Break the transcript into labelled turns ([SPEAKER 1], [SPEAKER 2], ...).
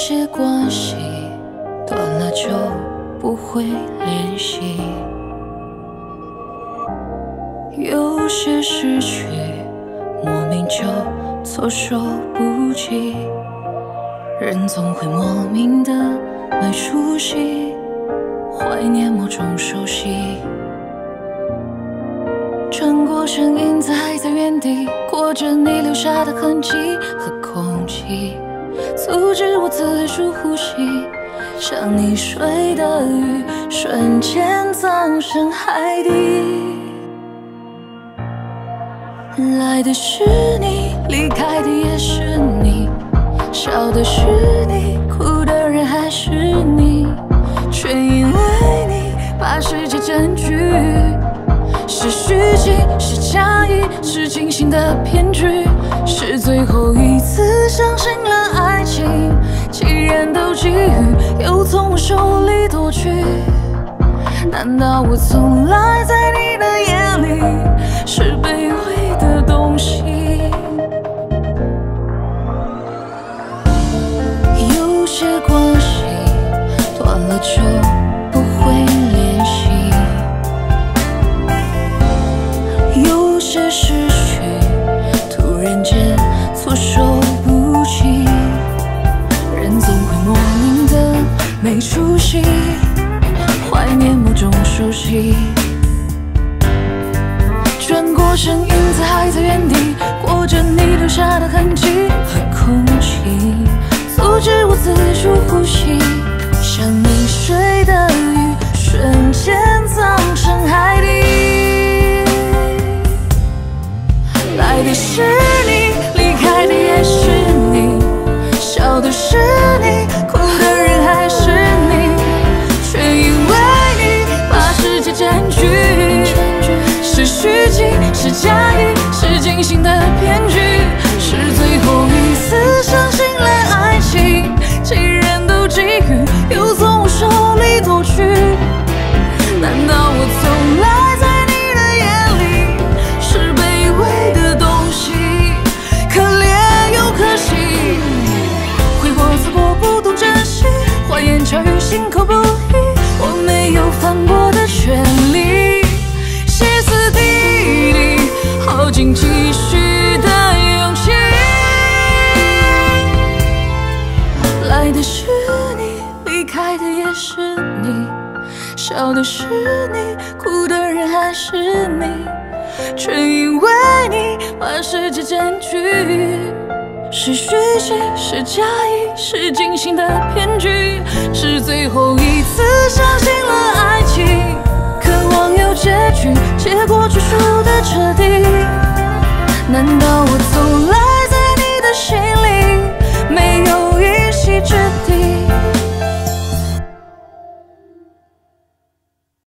[SPEAKER 1] 些关系断了就不会联系，有些失去莫名就措手不及，人总会莫名的没出息，怀念某种熟悉。转过身，影子还在原地，裹着你留下的痕迹和空气，阻止我自主呼吸。像溺水的鱼，瞬间葬身海底。来的是你，离开的也是你，笑的是你，哭的人还是你，却因为你把世界占据。是虚情，是假意，是精心的骗局，是最后一次相信了爱情。既然都给予，又从我手里夺去，难道我从来在你的眼里是卑微的东西？有些关系断了就不会联系，有些失去突然间措手不及，人总会莫名的没出息，怀念某种熟悉。转过身，影子还在原地，裹着你留下的痕迹和空气，阻止我自主呼吸。像溺水的鱼，瞬间葬身海底。来的是你，离开的也是你，笑的是你，哭的人还是你，却因为你把世界占据。是虚情，是假意，是精心的骗局，是最后一次相信了爱情。既然都给予，又从我手里夺去，难道我从来在你的眼里是卑微的东西？可怜又可惜，挥霍错过不懂珍惜，花言巧语心口不一，我没有反驳的权利。歇斯底里，耗尽继续的勇气。来的是你，离开的也是你，笑的是你，哭的人还是你，却因为你把世界占据。是虚情，是假意，是精心的骗局，是最后一次相信了爱情。渴望有结局，结果却输得彻底。